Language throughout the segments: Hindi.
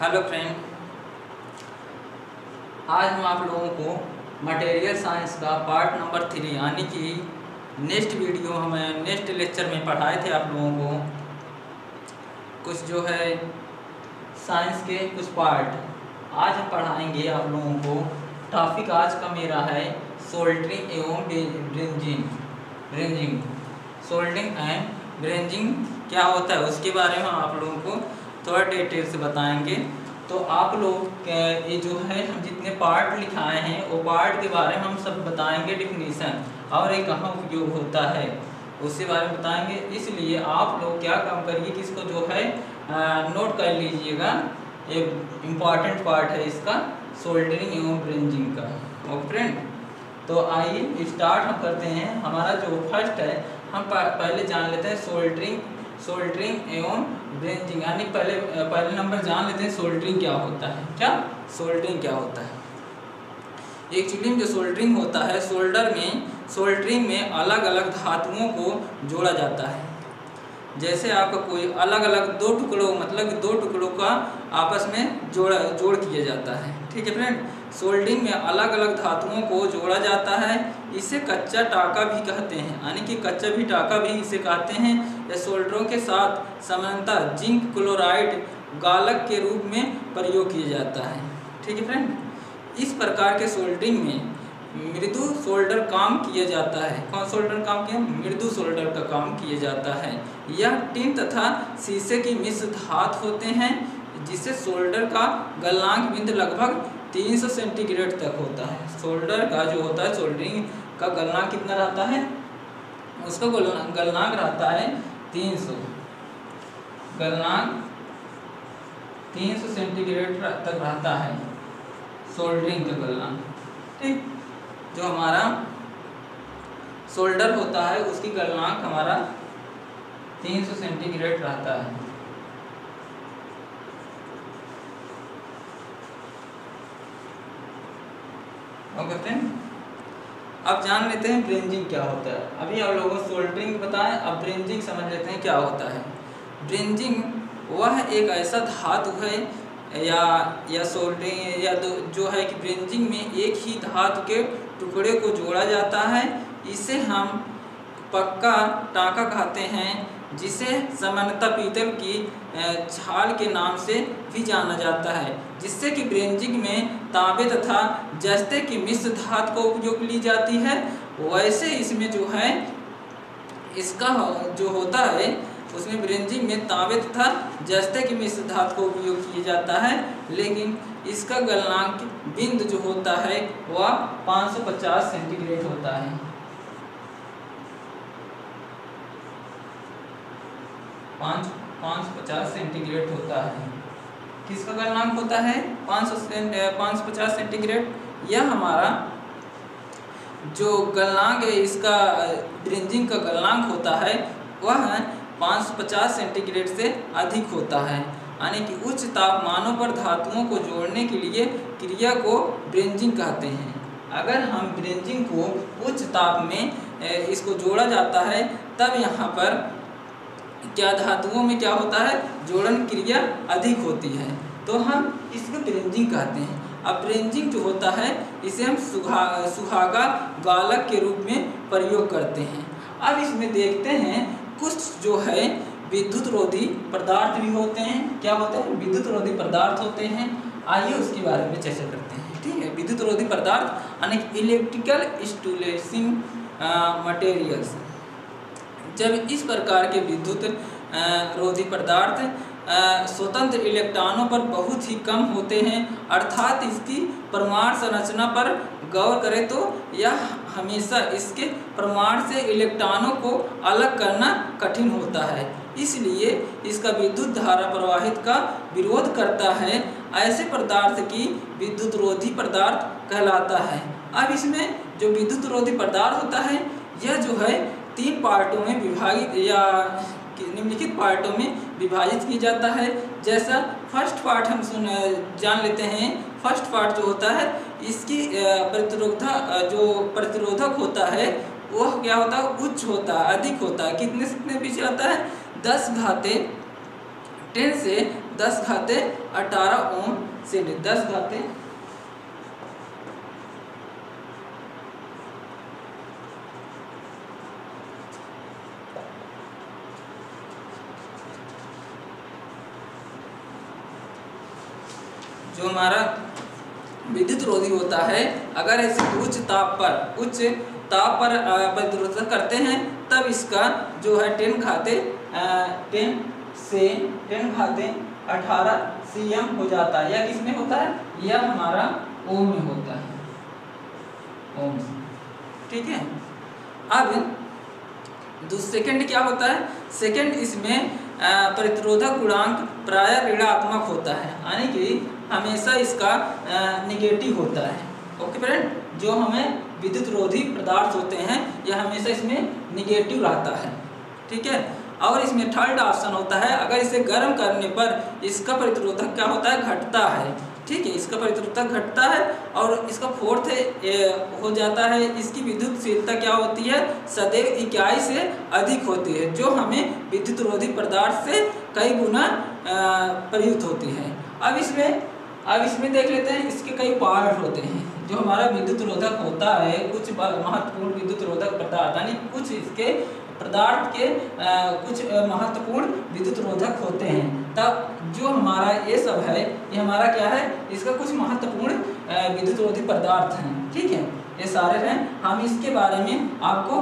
हेलो फ्रेंड, आज हम आप लोगों को मटेरियल साइंस का पार्ट नंबर 3 यानी कि नेक्स्ट वीडियो हमें नेक्स्ट लेक्चर में पढ़ाए थे आप लोगों को कुछ जो है साइंस के कुछ पार्ट। आज हम पढ़ाएंगे आप लोगों को। टॉपिक आज का मेरा है सोल्डरिंग एवं ब्रेंजिंग। सोल्डरिंग एंड ब्रेंजिंग क्या होता है उसके बारे में आप लोगों को थोड़ा डिटेल से बताएंगे। तो आप लोग ये जो है हम जितने पार्ट लिखाए हैं वो पार्ट के बारे में हम सब बताएंगे, डिफिनीशन और ये कहाँ उपयोग होता है उसके बारे में बताएंगे। इसलिए आप लोग क्या काम करिए कि इसको जो है नोट कर लीजिएगा। ये इम्पॉर्टेंट पार्ट है इसका, सोल्डरिंग एवं ब्रेंजिंग का। ओके फ्रेंड, तो आइए स्टार्ट हम करते हैं। हमारा जो फर्स्ट है हम पहले जान लेते हैं सोल्डरिंग एवं ब्रेंजिंग, यानी पहले नंबर जान लेते हैं सोल्डरिंग क्या होता है। क्या सोल्डरिंग क्या होता है? एक्चुअली में जो सोल्डरिंग होता है, सोल्डरिंग में अलग अलग धातुओं को जोड़ा जाता है। जैसे आपका कोई अलग अलग दो टुकड़ों का आपस में जोड़ किया जाता है। ठीक है फ्रेंड, सोल्डरिंग में अलग अलग धातुओं को जोड़ा जाता है। इसे कच्चा टाका भी कहते हैं, यानी कि कच्चा भी टाका भी इसे कहते हैं। या सोल्डरों के साथ सामान्यतः जिंक क्लोराइड गालक के रूप में प्रयोग किया जाता है। ठीक है फ्रेंड, इस प्रकार के सोल्डरिंग में मृदु सोल्डर काम किया जाता है। कौन सोल्डर काम किया? मृदु सोल्डर का काम किया जाता है। यह टिन तथा शीशे की मिश्र धातु होते हैं, जिससे सोल्डर का गलनांक बिंदु लगभग 300 सेंटीग्रेड तक होता है। सोल्डर का जो होता है, सोल्डरिंग का गलनांक कितना रहता है? उसका गलनांक रहता है 300, गलनांक 300 सेंटीग्रेड तक रहता है सोल्डरिंग का गलनांक। ठीक, जो हमारा सोल्डर होता है उसकी गलनांक हमारा 300 सेंटीग्रेड रहता है। ओके, अब जान लेते हैं ब्रेंजिंग क्या होता है। अभी आप लोगों को सोल्डरिंग बताएं, अब ब्रेंजिंग समझ लेते हैं क्या होता है। ब्रेंजिंग वह एक ऐसा धातु है या सोल्डरिंग या जो है कि ब्रेंजिंग में एक ही धातु के टुकड़े को जोड़ा जाता है। इसे हम पक्का टाका कहते हैं, जिसे सामान्यतः पीतल की छाल के नाम से भी जाना जाता है। जिससे कि ब्रेंजिंग में तांबे तथा जस्ते की मिश्र धातु का उपयोग ली जाती है। वैसे इसमें जो है इसका जो होता है उसमें ब्रेंजिंग में तांबे तथा जस्ते की मिश्र धातु का उपयोग किया जाता है, लेकिन इसका गलनांक बिंदु जो होता है वह 550 सेंटीग्रेड होता है। 550 सेंटीग्रेड होता है। किसका गलनांक होता है? 550 सेंटीग्रेड। यह हमारा जो गलनांक है, इसका ब्रेंजिंग का गलनांक होता है वह 550 सेंटीग्रेड से अधिक होता है, यानी कि उच्च तापमानों पर धातुओं को जोड़ने के लिए क्रिया को ब्रेंजिंग कहते हैं। अगर हम ब्रेंजिंग को उच्च ताप में इसको जोड़ा जाता है, तब यहाँ पर क्या धातुओं में क्या होता है? जोड़न क्रिया अधिक होती है, तो हम इसको ब्रेंजिंग कहते हैं। अब ब्रेंजिंग जो होता है इसे हम सुहागा गालक के रूप में प्रयोग करते हैं। अब इसमें देखते हैं कुछ जो है विद्युत रोधी पदार्थ भी होते हैं। क्या होते हैं? विद्युत रोधी पदार्थ होते हैं। आइए उसके बारे में चर्चा करते हैं। ठीक है, विद्युत रोधी पदार्थ यानी इलेक्ट्रिकल इंसुलेटिंग मटेरियल्स। जब इस प्रकार के विद्युत रोधी पदार्थ स्वतंत्र इलेक्ट्रॉनों पर बहुत ही कम होते हैं, अर्थात इसकी परमाणु संरचना पर गौर करें तो यह हमेशा इसके परमाणु से इलेक्ट्रॉनों को अलग करना कठिन होता है। इसलिए इसका विद्युत धारा प्रवाहित का विरोध करता है। ऐसे पदार्थ की विद्युत रोधी पदार्थ कहलाता है। अब इसमें जो विद्युत रोधी पदार्थ होता है यह जो है 3 पार्टों में विभाजित या निम्नलिखित पार्टों में विभाजित किया जाता है। जैसा फर्स्ट पार्ट हम जान लेते हैं। फर्स्ट पार्ट जो होता है इसकी प्रतिरोधक होता है वह क्या होता है? उच्च होता है, अधिक होता है। कितने से कितने पीछे आता है? 10 घाते 10 से 10⁻18 ओम से 10⁻, जो हमारा विद्युत रोधी होता है, अगर इसे उच्च ताप पर प्रतिरोधक करते हैं तब इसका जो है 10⁻18 सीएम हो जाता है। यह किसमें होता है? यह हमारा ओम में होता है, ओम। ठीक है। अब सेकंड क्या होता है? सेकंड इसमें प्रतिरोधक गुणांक प्रायः ऋणात्मक होता है, यानी कि हमेशा इसका निगेटिव होता है। ओके फ्रेंड, जो हमें विद्युत रोधी पदार्थ होते हैं यह हमेशा इसमें निगेटिव रहता है। ठीक है। और इसमें थर्ड ऑप्शन होता है, अगर इसे गर्म करने पर इसका प्रतिरोधक क्या होता है? घटता है। ठीक है, इसका प्रतिरोधक घटता है। और इसका फोर्थ हो जाता है, इसकी विद्युतशीलता क्या होती है? सदैव इकाई से अधिक होती है, जो हमें विद्युत रोधी पदार्थ से कई गुना प्रयुक्त होती है। अब इसमें देख लेते हैं, इसके कई पार्ट होते हैं। जो हमारा विद्युत रोधक होता है, कुछ महत्वपूर्ण विद्युत रोधक पदार्थ, यानी कुछ इसके पदार्थ के कुछ महत्वपूर्ण विद्युत रोधक होते हैं। तब जो हमारा ये सब है, ये हमारा क्या है? इसका कुछ महत्वपूर्ण विद्युत रोधी पदार्थ हैं। ठीक है, ये सारे हैं। हम इसके बारे में आपको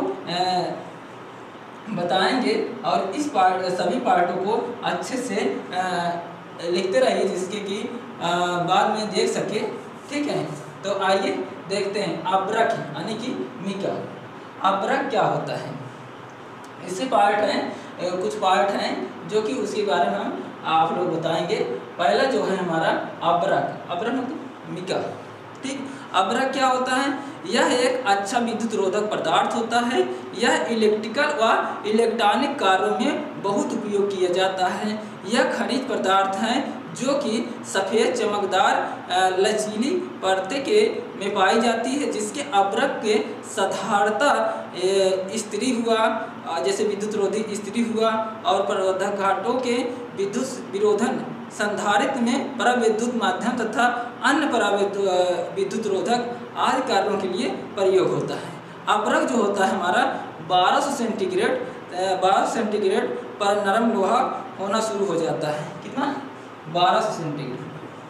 बताएंगे और इस सभी पार्टों को अच्छे से लिखते रहिए, जिसके कि बाद में देख सके। ठीक है, तो आइए देखते हैं। अब्रक यानी कि मीका, अब्रक क्या होता है? इससे पार्ट हैं, कुछ पार्ट हैं जो कि उसके बारे में हम आप लोग बताएंगे। पहला जो है हमारा अब्रक मतलब मीका। ठीक, अब्रक क्या होता है? यह एक अच्छा विद्युत रोधक पदार्थ होता है। यह इलेक्ट्रिकल व इलेक्ट्रॉनिक कार्यों में बहुत उपयोग किया जाता है। यह खनिज पदार्थ है जो कि सफ़ेद चमकदार लचीली परतें में पाई जाती है, जिसके अब्रक के साधारणतः स्त्री हुआ, जैसे विद्युत रोधी स्त्री हुआ, और प्ररोधक घाटों के विद्युत विरोधन संधारित्र में पराविद्युत माध्यम तथा अन्य पराविद्युत रोधक आदि कार्यों के लिए प्रयोग होता है। अब्रक जो होता है हमारा 1200 सेंटीग्रेड पर नरम लोहा होना शुरू हो जाता है। कितना? 1200 सेंटीग्रेड।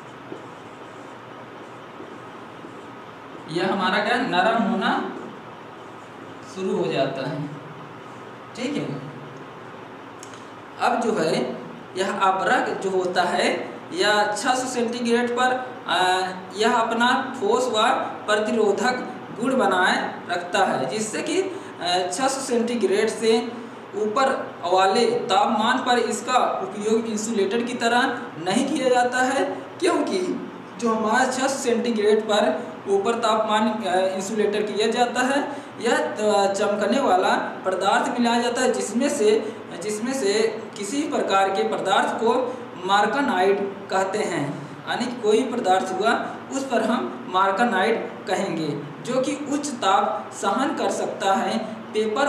यह हमारा क्या? नरम होना शुरू हो जाता है। ठीक है। अब जो है यह अब्रक जो होता है, यह 600 सेंटीग्रेड पर यह अपना ठोस व प्रतिरोधक गुण बनाए रखता है, जिससे कि 600 सेंटीग्रेड से ऊपर वाले तापमान पर इसका उपयोग इंसुलेटर की तरह नहीं किया जाता है, क्योंकि जो हमारा 600 सेंटीग्रेड पर ऊपर तापमान इंसुलेटर किया जाता है, यह चमकने वाला पदार्थ मिलाया जाता है, जिसमें से किसी प्रकार के पदार्थ को मार्कानाइड कहते हैं। यानी कोई पदार्थ हुआ उस पर हम मार्कानाइड कहेंगे, जो कि उच्च ताप सहन कर सकता है। पेपर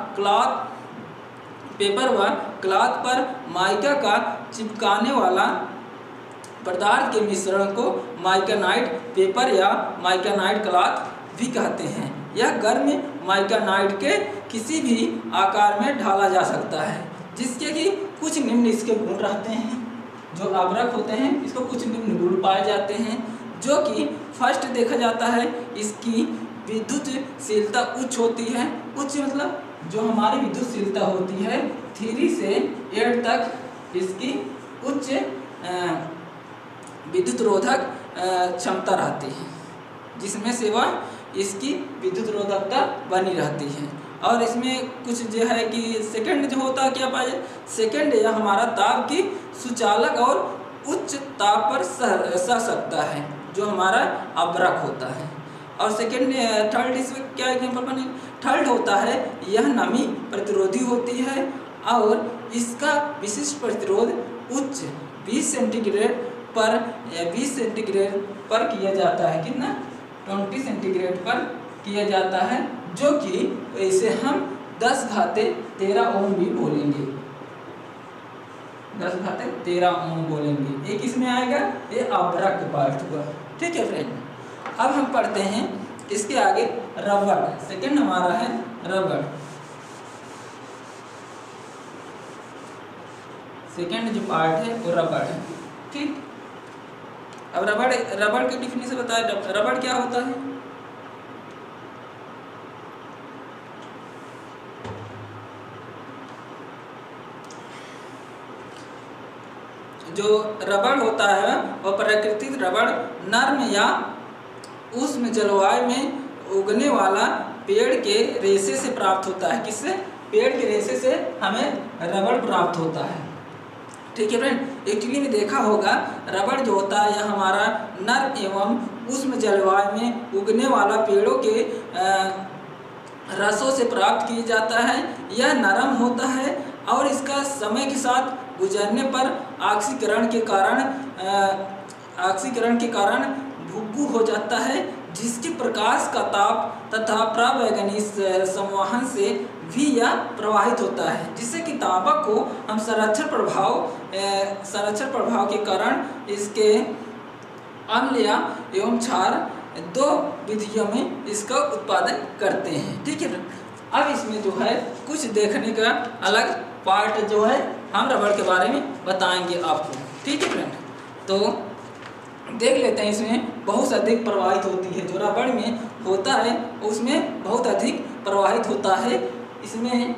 व क्लॉथ पर माइका का चिपकाने वाला पदार्थ के मिश्रण को माइकानाइड पेपर या माइकानाइड क्लॉथ भी कहते हैं। यह गर्म माइकानाइड के किसी भी आकार में ढाला जा सकता है, जिसके कि कुछ निम्न इसके गुण रहते हैं। जो अब्रक होते हैं इसको कुछ निम्न गुण पाए जाते हैं, जो कि फर्स्ट देखा जाता है, इसकी विद्युतशीलता उच्च होती है। उच्च मतलब जो हमारी विद्युतशीलता होती है 3 से 8 तक इसकी उच्च विद्युत रोधक क्षमता रहती है, जिसमें से वह इसकी विद्युत रोधकता बनी रहती है। और इसमें कुछ जो है कि सेकंड जो होता है क्या पाए? सेकंड यह हमारा ताप की सुचालक और उच्च ताप पर सह सकता है, जो हमारा अब्रक होता है। और सेकंड थर्ड इसमें क्या एग्जाम्पल बने? थर्ड होता है यह नमी प्रतिरोधी होती है और इसका विशिष्ट प्रतिरोध उच्च 20 सेंटीग्रेड पर किया जाता है। कितना? 20 सेंटीग्रेड पर किया जाता है, जो कि इसे हम 10⁻13 ओम भी बोलेंगे। 10⁻13 ओम बोलेंगे। ये किस में आएगा? ये आवृत पार्ट हुआ। ठीक है फ्रेंड, अब हम पढ़ते हैं इसके आगे रबड़। सेकंड हमारा है रबड़। सेकंड जो पार्ट है वो रबड़ है। ठीक, अब रबड़ की डिफिनेशन बताया। रबड़ क्या होता है? जो रबड़ होता है वह प्राकृतिक रबड़ नर्म या उष्ण जलवायु में उगने वाला पेड़ के रेशे से प्राप्त होता है। किससे? पेड़ के रेशे से हमें रबड़ प्राप्त होता है। ठीक है फ्रेंड, एक्चुअली में देखा होगा रबड़ जो होता है यह हमारा नर्म एवं उष्ण जलवायु में उगने वाला पेड़ों के रसों से प्राप्त किया जाता है। यह नरम होता है और इसका समय के साथ गुजरने पर ऑक्सीकरण के कारण भुग्गू हो जाता है, जिसके प्रकाश का ताप तथा परावैंगनी संवहन से भी यह प्रवाहित होता है, जिससे कि तापा को हम संरक्षण प्रभाव के कारण इसके अम्ल एवं क्षार दो विधियों में इसका उत्पादन करते हैं। ठीक है, अब इसमें जो है कुछ देखने का अलग पार्ट जो है हम रबड़ के बारे में बताएंगे आपको। ठीक है फ्रेंड, तो देख लेते हैं। इसमें बहुत अधिक प्रवाहित होती है, जो रबड़ में होता है उसमें बहुत अधिक प्रवाहित होता है। इसमें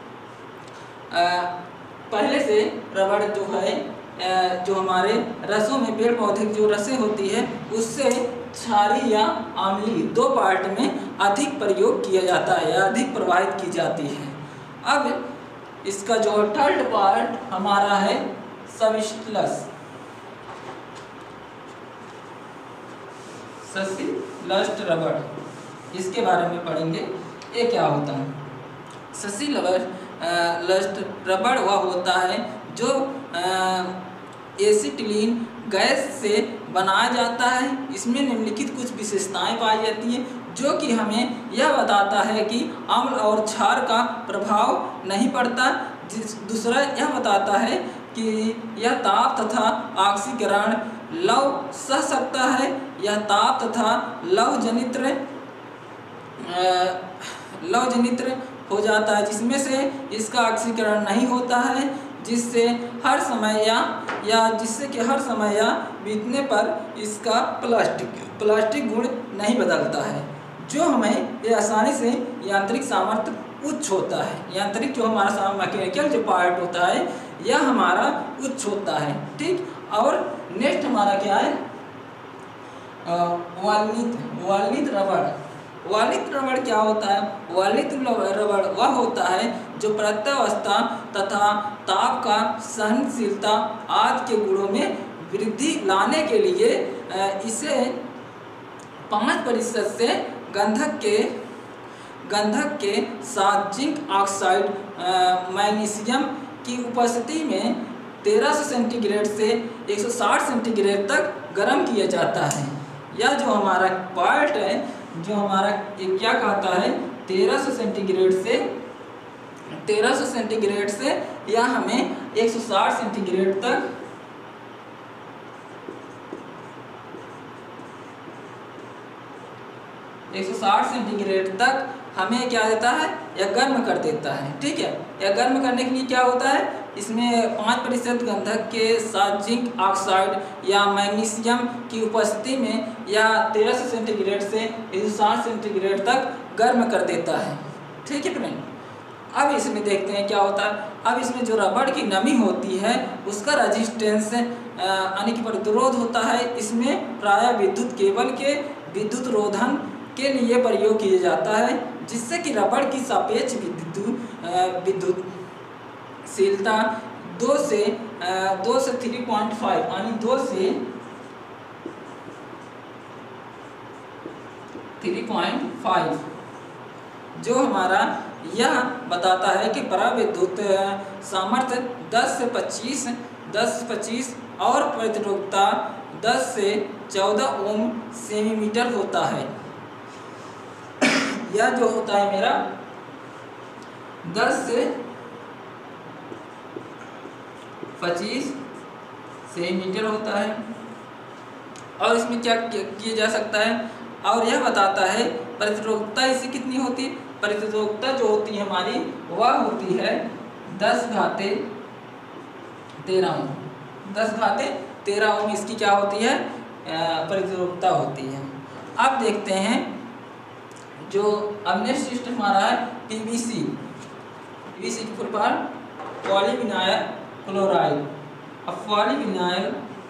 पहले से रबड़ जो है जो हमारे रसों में पेड़ पौधे की जो रसें होती है उससे क्षारीय या अम्लीय दो पार्ट में अधिक प्रयोग किया जाता है या अधिक प्रवाहित की जाती है। अब इसका जो थर्ड पार्ट हमारा है सस्सिलस्ट रबड़। इसके बारे में पढ़ेंगे, ये क्या होता है। सस्सिलस्ट रबड़ वह होता है जो एसिटिलीन गैस से बनाया जाता है। इसमें निम्नलिखित कुछ विशेषताएं पाई जाती हैं जो कि हमें यह बताता है कि अम्ल और क्षार का प्रभाव नहीं पड़ता। दूसरा यह बताता है कि यह ताप तथा ऑक्सीकरण लव सह सकता है। यह ताप तथा लव जनित्र हो जाता है, जिसमें से इसका ऑक्सीकरण नहीं होता है, जिससे हर समय या बीतने पर इसका प्लास्टिक गुण नहीं बदलता है, जो हमें ये आसानी से यांत्रिक सामर्थ्य उच्च होता है। यांत्रिक जो हमारा मैकेनिकल जो पार्ट होता है यह हमारा उच्च होता है। ठीक, और नेक्स्ट हमारा क्या है? वाल्नित रबड़। वाल्नित रबड़ क्या होता है? वाल्नित रबड़ वह होता है जो प्रत्यावस्था तथा ताप का सहनशीलता आदि के गुणों में वृद्धि लाने के लिए इसे 5% से गंधक के साथ जिंक ऑक्साइड मैग्नीशियम की उपस्थिति में 1300 सेंटीग्रेड से 160 सेंटीग्रेड तक गर्म किया जाता है। यह जो हमारा पार्ट है जो हमारा ये क्या कहता है 1300 सेंटीग्रेड से या हमें 160 सेंटीग्रेड तक हमें क्या देता है? यह गर्म कर देता है। ठीक है, यह गर्म करने के लिए क्या होता है? इसमें 5% गंधक के साथ जिंक ऑक्साइड या मैग्नीशियम की उपस्थिति में या 1300 सेंटीग्रेड से 160 सेंटीग्रेड तक गर्म कर देता है। ठीक है फ्रेंड, अब इसमें देखते हैं क्या होता है। अब इसमें जो रबड़ की नमी होती है उसका रेजिस्टेंस यानी कि प्रतिरोध होता है। इसमें प्रायः विद्युत केबल के विद्युत रोधन के लिए प्रयोग किया जाता है, जिससे कि रबड़ की सापेक्ष विद्युतशीलता 2 से 3.5 यानी 2 से 3.5 जो हमारा यह बताता है कि पराविद्युत सामर्थ्य 10 से 25 और प्रतिरोधकता 10 से 14 ओम सेमीमीटर होता है। यह जो होता है मेरा 10 से 25 सेंटीमीटर होता है। और इसमें क्या किया जा सकता है, और यह बताता है प्रतिरोधकता इसकी कितनी होती है। प्रतिरोधकता जो होती है हमारी वह होती है 10⁻13 ओम। 10⁻13 ओम इसकी क्या होती है, प्रतिरोधकता होती है। अब देखते हैं जो अब नेक्स्ट सिस्टम हमारा है पीवीसी। पीवीसी की फुल फॉर्म पॉलीविनाइल क्लोराइड। अब पॉलीविनाइल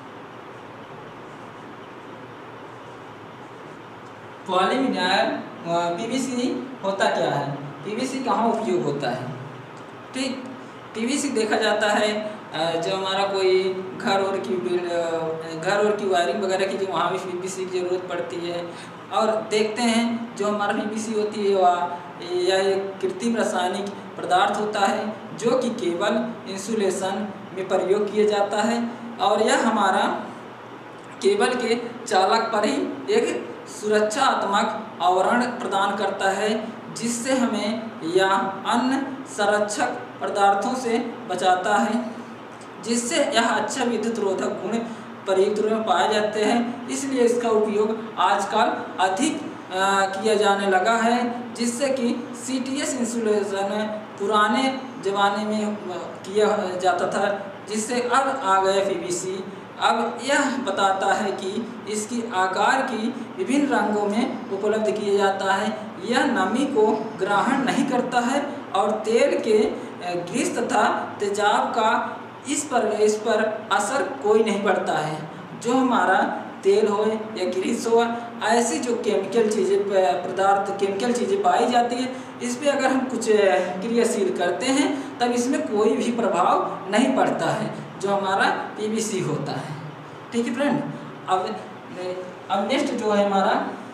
पीवीसी होता क्या है, पीवीसी कहाँ उपयोग होता है। ठीक, पीवीसी देखा जाता है जब हमारा कोई घर और की वायरिंग वगैरह की, जो वहाँ भी पीवीसी की ज़रूरत पड़ती है। और देखते हैं जो हमारा पीवीसी होती है वह यह एक कृत्रिम रासायनिक पदार्थ होता है जो कि केवल इंसुलेशन में प्रयोग किया जाता है, और यह हमारा केबल के चालक पर ही एक सुरक्षात्मक आवरण प्रदान करता है, जिससे हमें या अन्य संरक्षक पदार्थों से बचाता है, जिससे यह अच्छा विद्युत रोधक गुण प्रयुक्त रूप में पाए जाते हैं। इसलिए इसका उपयोग आजकल अधिक किया जाने लगा है, जिससे कि सीटीएस इंसुलेशन पुराने ज़माने में किया जाता था, जिससे अब आ गया पीवीसी। अब यह बताता है कि इसकी आकार की विभिन्न रंगों में उपलब्ध किया जाता है। यह नमी को ग्रहण नहीं करता है और तेल के ग्रीस तथा तेजाब का इस पर असर कोई नहीं पड़ता है। जो हमारा तेल हो या ग्रीस हो, ऐसी जो केमिकल चीज़ें पाई जाती है, इस पर अगर हम कुछ क्रियाशील करते हैं तब इसमें कोई भी प्रभाव नहीं पड़ता है, जो हमारा पीवीसी होता है। ठीक है फ्रेंड। अब नेक्स्ट जो है हमारा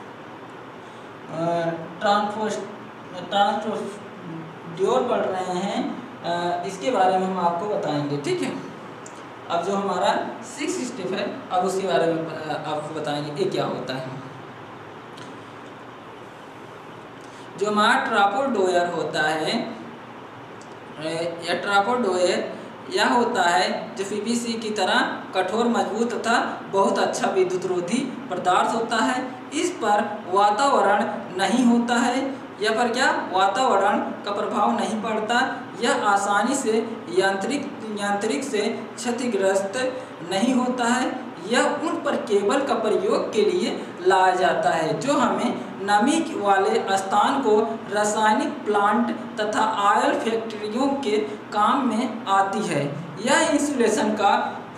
ट्रांसपोर्ट पढ़ रहे हैं, इसके बारे में हम आपको बताएंगे। ठीक है। अब जो हमारा 6 स्टेप है, अब उसके बारे में आपको बताएंगे ये क्या होता है। जो हमारा ट्रापोडोयर होता है, यह ट्रापोडोयर यह होता है जो पीवीसी की तरह कठोर, मजबूत तथा बहुत अच्छा विद्युत रोधी पदार्थ होता है। इस पर वातावरण नहीं होता है, यह पर क्या वातावरण का प्रभाव नहीं पड़ता। यह आसानी से यांत्रिक से क्षतिग्रस्त नहीं होता है। यह उन पर केबल का प्रयोग के लिए लाया जाता है जो हमें नमी वाले स्थान को रासायनिक प्लांट तथा ऑयल फैक्ट्रियों के काम में आती है। यह इंसुलेशन का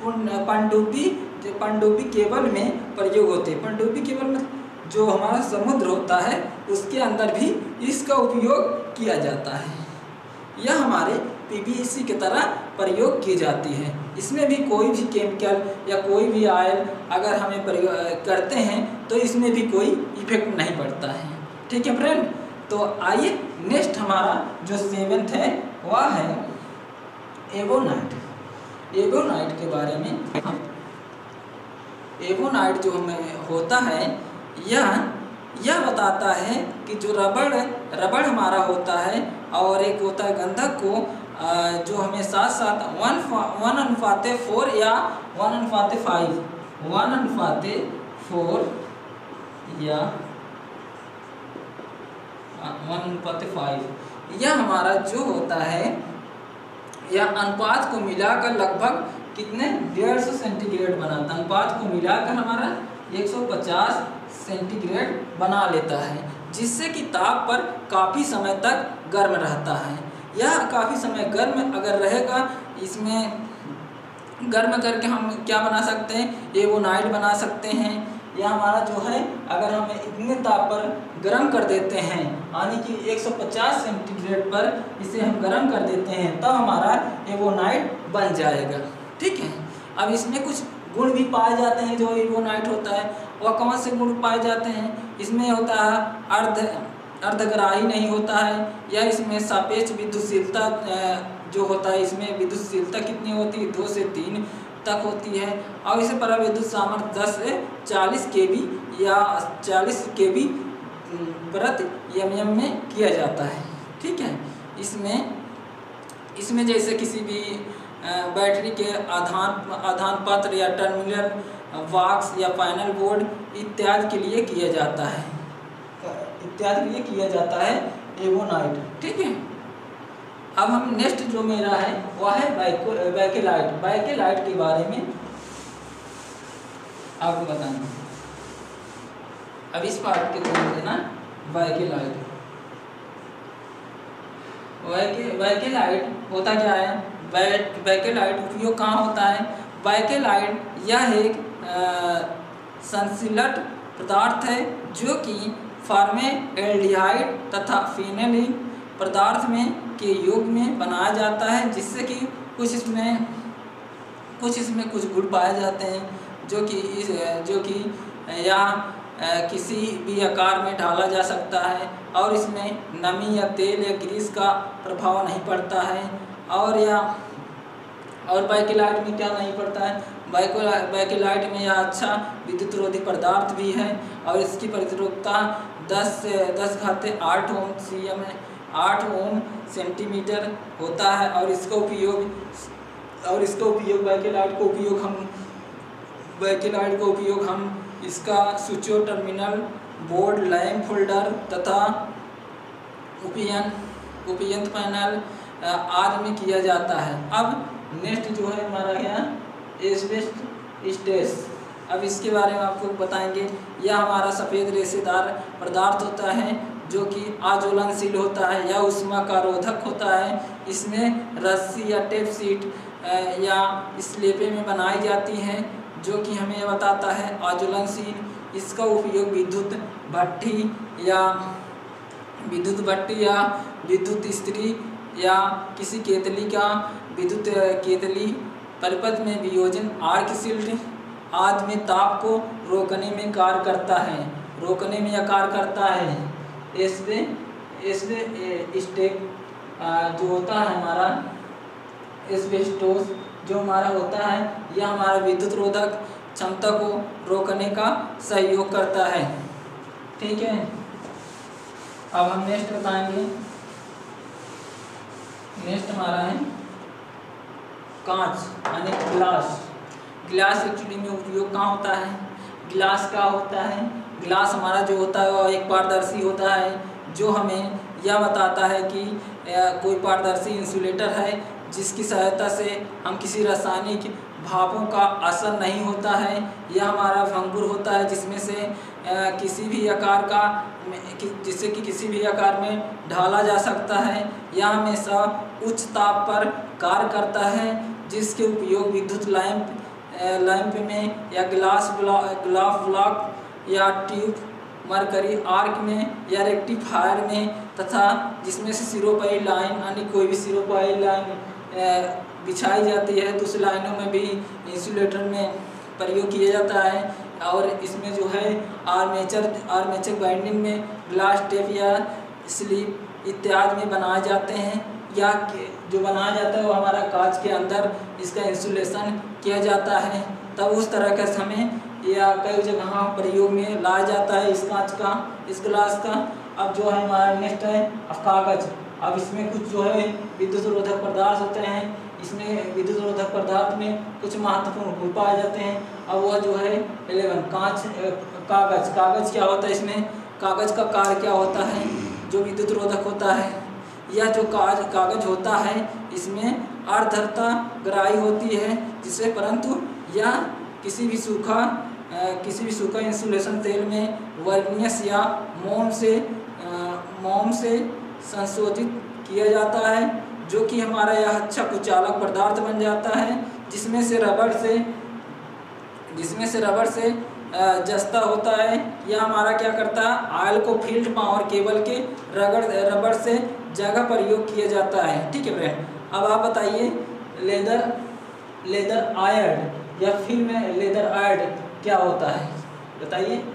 पनडुब्बी केबल में प्रयोग होते हैं। पनडुब्बी केबल में जो हमारा समुद्र होता है उसके अंदर भी इसका उपयोग किया जाता है। यह हमारे पीवीसी की तरह प्रयोग की जाती है। इसमें भी कोई भी केमिकल या कोई भी ऑयल अगर हमें प्रयोग करते हैं तो इसमें भी कोई इफेक्ट नहीं पड़ता है। ठीक है फ्रेंड। तो आइए नेक्स्ट हमारा जो 7th है वह है एवोनाइट। एवोनाइट के बारे में हम एवोनाइट जो हमें होता है यह बताता है कि जो रबड़ हमारा होता है और एक होता है गंधक को जो हमें साथ साथ 1:4 या 1:5 या 1:5 यह हमारा जो होता है यह अनुपात को मिलाकर लगभग कितने 150 सेंटीग्रेड बनाता है। अनुपात को मिलाकर हमारा 150 सेंटीग्रेड बना लेता है, जिससे कि ताप पर काफ़ी समय तक गर्म रहता है। यह काफ़ी समय गर्म अगर रहेगा, इसमें गर्म करके हम क्या बना सकते हैं, एवोनाइट बना सकते हैं। यह हमारा जो है अगर हम इतने ताप पर गर्म कर देते हैं, यानी कि 150 सेंटीग्रेड पर इसे हम गर्म कर देते हैं, तब हमारा एवोनाइट बन जाएगा। ठीक है। अब इसमें कुछ गुण भी पाए जाते हैं जो एवोनाइट होता है। वह कौन से गुण पाए जाते हैं, इसमें होता है अर्धग्राही नहीं होता है, या इसमें सापेक्ष विद्युतशीलता जो होता है, इसमें विद्युतशीलता कितनी होती है 2 से 3 तक होती है। और इसे पराविद्युत सामर्थ्य 10 से 40 kV या 40 kV प्रति mm में किया जाता है। ठीक है। इसमें जैसे किसी भी बैटरी के आधान पत्र या टर्मिनल बॉक्स या पैनल बोर्ड इत्यादि के लिए किया जाता है, एवोनाइट। ठीक है, अब हम नेक्स्ट जो मेरा है वह है बैकेलाइट। बैकेलाइट के बारे में आपको बताएंगे। अब इस पार्ट के ध्यान देना, बैकेलाइट। बैकेलाइट होता क्या है? बैकेलाइट उपयोग कहाँ होता है? बैकेलाइट यह एक संश्लेषित पदार्थ है जो कि फॉर्मेल्डिहाइड तथा फिनाइल पदार्थ में के योग में बनाया जाता है, जिससे कि कुछ इसमें कुछ गुण पाए जाते हैं जो कि या किसी भी आकार में ढाला जा सकता है और इसमें नमी या तेल या ग्रीस का प्रभाव नहीं पड़ता है। और बैकेलाइट में क्या नहीं पड़ता है? बैकेलाइट में यह अच्छा विद्युत रोधी पदार्थ भी है और इसकी प्रतिरोधकता 10⁸ ओम 8 ओम सेंटीमीटर होता है। और इसका उपयोग बैकेलाइट का उपयोग हम इसका स्विचो, टर्मिनल बोर्ड, लैंप होल्डर तथा उपयंत्र पैनल आदि में किया जाता है। अब नेक्स्ट जो है हमारा यहाँ एस्बेस्टस। अब इसके बारे में आपको बताएंगे। यह हमारा सफ़ेद रेशेदार पदार्थ होता है जो कि अज्वलनशील होता है या ऊष्मा का रोधक होता है। इसमें रस्सी या टेप सीट या स्लेबे में बनाई जाती हैं जो कि हमें यह बताता है अज्वलनशील। इसका उपयोग विद्युत भट्ठी या विद्युत इस्त्री या किसी केतली का विद्युत केतली परिपथ में वियोजन आर्क शील्ड आदि में ताप को रोकने में कार्य करता है। एस्बेस्टस जो होता है हमारा, एस्बेस्टोस जो हमारा होता है, यह हमारा विद्युत रोधक क्षमता को रोकने का सहयोग करता है। ठीक है, अब हम नेक्स्ट बताएंगे। नेक्स्ट हमारा है कांच यानी ग्लास। ग्लास एक्चुअली में उपयोग कहाँ होता है? ग्लास क्या होता है? ग्लास हमारा जो होता है वह एक पारदर्शी होता है जो हमें यह बताता है कि कोई पारदर्शी इंसुलेटर है जिसकी सहायता से हम किसी रासायनिक भापों का असर नहीं होता है। यह हमारा भंगुर होता है जिससे कि किसी भी आकार में ढाला जा सकता है। यह हमेशा उच्च ताप पर कार्य करता है, जिसके उपयोग विद्युत लैंप में या ग्लास ब्लॉक या ट्यूब मरकरी आर्क में या रेक्टिफायर में तथा जिसमें से सिरोपाई लाइन यानी कोई भी सिरोपाई लाइन बिछाई जाती है तो उस लाइनों में भी इंसुलेटर में प्रयोग किया जाता है। और इसमें जो है आर्मेचर बाइंडिंग में ग्लास टेप या स्लीव इत्यादि में बनाए जाते हैं, या जो बनाया जाता है वो हमारा कांच के अंदर इसका इंसुलेशन किया जाता है। तब उस तरह का हमें या कई जगह प्रयोग में लाया जाता है इस कांच का, इस ग्लास का। अब जो है हमारा नेक्स्ट है अब कागज़। अब इसमें कुछ जो है विद्युत रोधक पदार्थ होते हैं। इसमें विद्युत रोधक पदार्थ में कुछ महत्वपूर्ण गुण पाए जाते हैं। अब वह जो है 11 कागज़ क्या होता है? इसमें कागज़ का कार्य क्या होता है? जो विद्युत रोधक होता है, यह जो कागज़ होता है इसमें अर्धरता ग्राही होती है, जिससे परंतु यह किसी भी सूखा इंसुलेशन तेल में वर्नियस या मोम से संशोधित किया जाता है, जो कि हमारा यह अच्छा कुचालक पदार्थ बन जाता है, जिसमें से रबड़ से जस्ता होता है। यह हमारा क्या करता है? ऑयल को फील्ड पावर केबल के रबड़ से जगह प्रयोग किया जाता है। ठीक है फ्रेंड, अब आप बताइए लेदर आयड या फिल्म लेदर आयड क्या होता है? बताइए।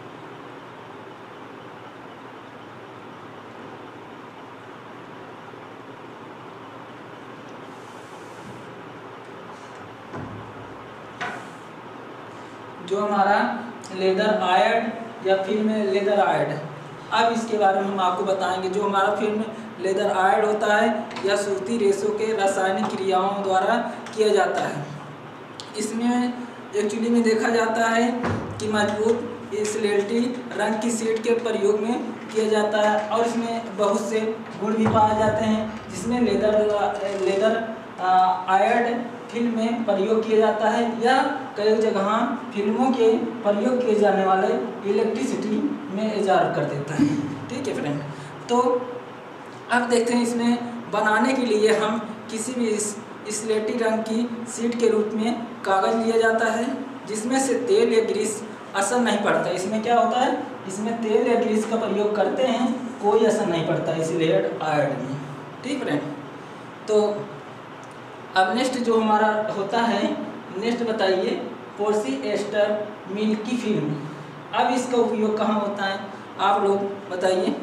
जो हमारा लेदर आयड या फिल्म लेदर आयड, अब इसके बारे में हम आपको बताएंगे। जो हमारा फिल्म लेदर आयड होता है यह सूती रेशों के रासायनिक क्रियाओं द्वारा किया जाता है। इसमें एक्चुअली में देखा जाता है कि मजबूत स्लेटी रंग की शीट के प्रयोग में किया जाता है और इसमें बहुत से गुण भी पाए जाते हैं, जिसमें लेदर आयर्ड फिल्म में प्रयोग किया जाता है या कई जगह फिल्मों के प्रयोग किए जाने वाले इलेक्ट्रिसिटी में इजाफा कर देता है। ठीक है फ्रेंड, तो अब देखते हैं इसमें बनाने के लिए हम किसी भी स्लेटी रंग की शीट के रूप में कागज़ लिया जाता है, जिसमें से तेल या ग्रीस असर नहीं पड़ता। इसमें क्या होता है, इसमें तेल या ग्रीस का प्रयोग करते हैं, कोई असर नहीं पड़ता इस लेड आयर्न में। ठीक फ्रेंड, तो अब नेक्स्ट जो हमारा होता है, नेक्स्ट बताइए पॉलिएस्टर मिल्की फिल्म। अब इसका उपयोग कहाँ होता है, आप लोग बताइए।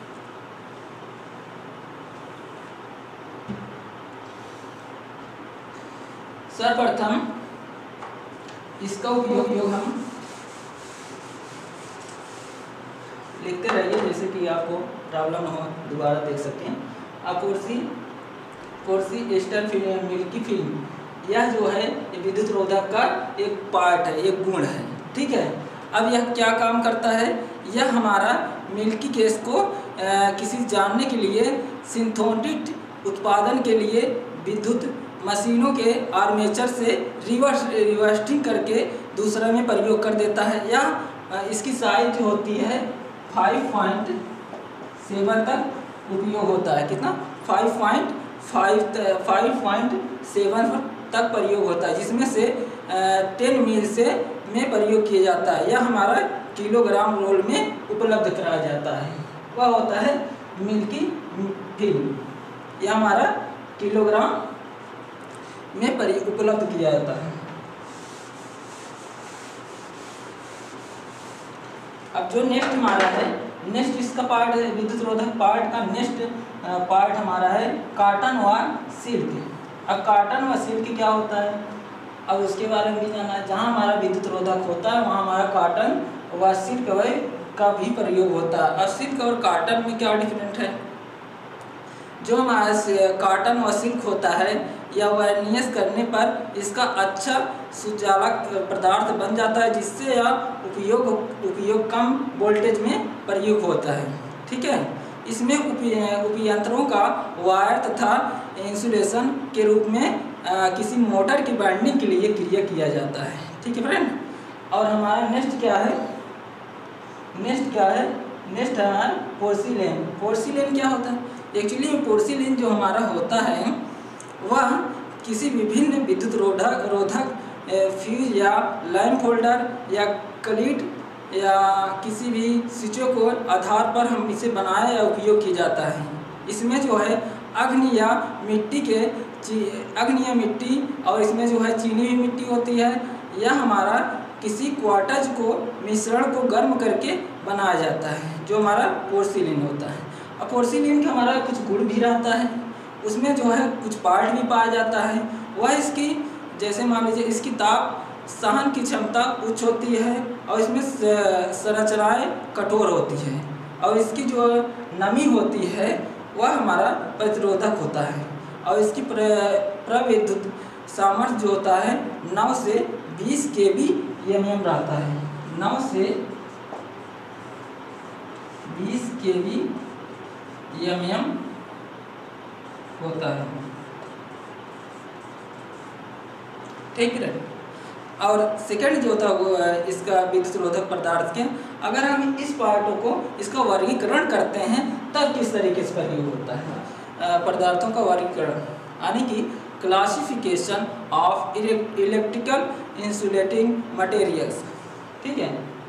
सर्वप्रथम इसका उपयोग हम लिखते रहिए, जैसे कि आपको प्रॉब्लम हो दोबारा देख सकें। अब पॉलिएस्टर मिल्की फिल्म, यह जो है ये विद्युत रोधक का एक पार्ट है, एक गुण है। ठीक है, अब यह क्या काम करता है, यह हमारा मिल्की गैस को किसी जानने के लिए सिंथेटिक उत्पादन के लिए विद्युत मशीनों के आर्मेचर से रिवर्सिंग करके दूसरे में प्रयोग कर देता है। या इसकी साइज जो होती है 5.7 तक उपयोग होता है। कितना, 5.7 तक प्रयोग होता है, जिसमें से 10 मील से में प्रयोग किया जाता है। यह हमारा किलोग्राम रोल में उपलब्ध कराया जाता है, वह होता है मिल्की फिल्म। यह हमारा किलोग्राम में उपलब्ध किया जाता है। अब जो नेक्स्ट हमारा है, नेक्स्ट इसका पार्ट है विद्युत रोधक पार्ट का नेक्स्ट पार्ट हमारा है कॉटन व सिल्क। अब कॉटन व सिल्क क्या होता है, अब उसके बारे में भी जानना है। जहाँ हमारा विद्युत रोधक होता है वहाँ हमारा कॉटन व सिल्क का भी प्रयोग होता है। और सिल्क और कॉटन में क्या डिफरेंट है, जो हमारा कॉटन व सिल्क होता है या वायरनियस करने पर इसका अच्छा सुचालक पदार्थ बन जाता है, जिससे यह उपयोग कम वोल्टेज में प्रयोग होता है। ठीक है, इसमें उपयंत्रों का वायर तथा इंसुलेशन के रूप में किसी मोटर की बाइंडिंग के लिए क्रिया किया जाता है। ठीक है फ्रेंड, और हमारा नेक्स्ट क्या है, नेक्स्ट है हमारा पोर्सिलेन। पोर्सिलेन क्या होता है, एक्चुअली पोर्सिलेन जो हमारा होता है वह किसी विभिन्न विद्युत रोधक फ्यूज या लाइन फोल्डर या क्लीट या किसी भी स्विचों को आधार पर हम इसे बनाया या उपयोग किया जाता है। इसमें जो है अग्नि या मिट्टी और इसमें जो है चीनी भी मिट्टी होती है। यह हमारा किसी क्वार्टज को मिश्रण को गर्म करके बनाया जाता है, जो हमारा पोर्सिलेन होता है। अब पोर्सिलेन का हमारा कुछ गुण भी रहता है, उसमें जो है कुछ पार्ट भी पाया जाता है। वह इसकी जैसे मान लीजिए इसकी ताप सहन की क्षमता उच्च होती है और इसमें संरचनाएं कठोर होती है और इसकी जो नमी होती है वह हमारा प्रतिरोधक होता है। और इसकी प्रविद्युत सामर्थ्य जो होता है 9 से 20 kVm रहता है। 9 से 20 kVm होता है। ठीक है, और सेकंड जो होता है वो इसका विद्युत रोधक पदार्थ के, अगर हम इस पार्टों को इसका वर्गीकरण करते हैं तब किस तरीके से प्रयोग होता है पदार्थों का वर्गीकरण, यानी कि classification of electrical insulating materials. ठीक है,